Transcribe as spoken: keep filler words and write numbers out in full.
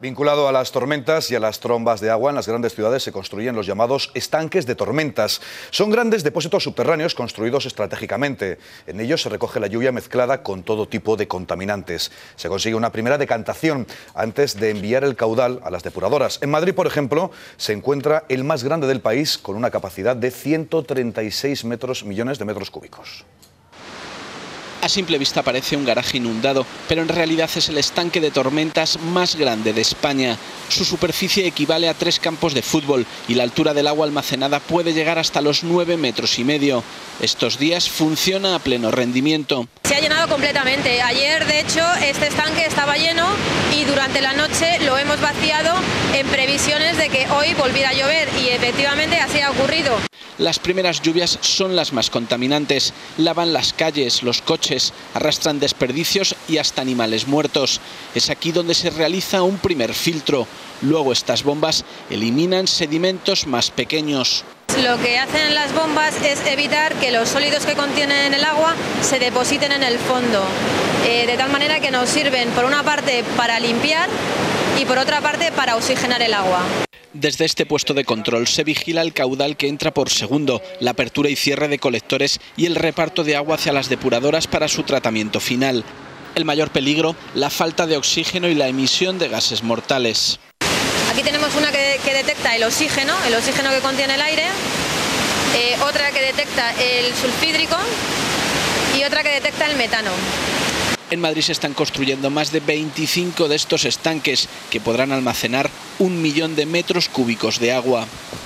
Vinculado a las tormentas y a las trombas de agua, en las grandes ciudades se construyen los llamados estanques de tormentas. Son grandes depósitos subterráneos construidos estratégicamente. En ellos se recoge la lluvia mezclada con todo tipo de contaminantes. Se consigue una primera decantación antes de enviar el caudal a las depuradoras. En Madrid, por ejemplo, se encuentra el más grande del país, con una capacidad de ciento treinta y seis metros, millones de metros cúbicos. A simple vista parece un garaje inundado, pero en realidad es el estanque de tormentas más grande de España. Su superficie equivale a tres campos de fútbol y la altura del agua almacenada puede llegar hasta los nueve metros y medio. Estos días funciona a pleno rendimiento. Se ha llenado completamente. Ayer, de hecho, este estanque estaba lleno y durante la noche lo hemos vaciado en previsiones de que hoy volviera a llover y efectivamente así ha ocurrido. Las primeras lluvias son las más contaminantes. Lavan las calles, los coches, arrastran desperdicios y hasta animales muertos. Es aquí donde se realiza un primer filtro. Luego estas bombas eliminan sedimentos más pequeños. Lo que hacen las bombas es evitar que los sólidos que contienen el agua se depositen en el fondo, eh, de tal manera que nos sirven por una parte para limpiar y por otra parte para oxigenar el agua. Desde este puesto de control se vigila el caudal que entra por segundo, la apertura y cierre de colectores y el reparto de agua hacia las depuradoras para su tratamiento final. El mayor peligro, la falta de oxígeno y la emisión de gases mortales. Aquí tenemos una que, que detecta el oxígeno, el oxígeno que contiene el aire, eh, otra que detecta el sulfídrico y otra que detecta el metano. En Madrid se están construyendo más de veinticinco de estos estanques que podrán almacenar un millón de metros cúbicos de agua.